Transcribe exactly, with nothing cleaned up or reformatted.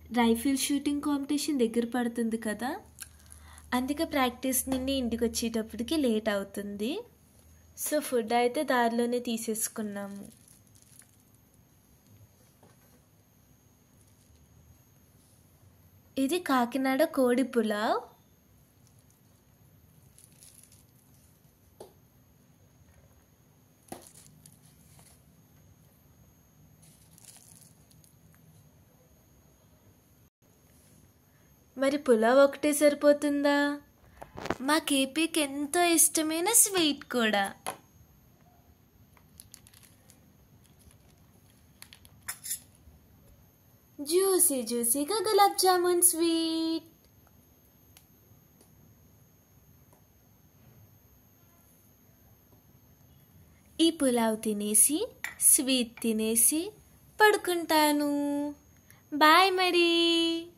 Rifle shooting competition దగ్గర పడుతుంది కదా, అందుకే ప్రాక్టీస్ నుండి ఇంటికి వచ్చేటప్పటికి లేట్ అవుతుంది. సో ఫుడ్ అయితే దారిలోనే తీసేసుకున్నాము. ఇది కాకినాడ కోడి పులావ్. మరి పులావ్ ఒకటే సరిపోతుందా? మా కేపీకి ఎంతో ఇష్టమైన స్వీట్ కూడా. జ్యూసీ జ్యూసీగా గులాబ్ జామున్ స్వీట్. ఈ పులావ్ తినేసి స్వీట్ తినేసి పడుకుంటాను. బాయ్ మరి.